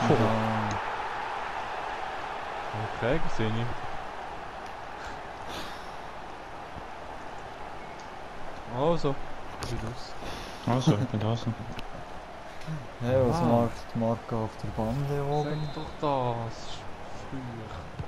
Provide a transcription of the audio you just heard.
Okay, gesehen ich. Also, ich bin aus. Also, ich bin draußen. Hey, was Ah. macht Marco auf der Bande Sag oben? doch das. Früh.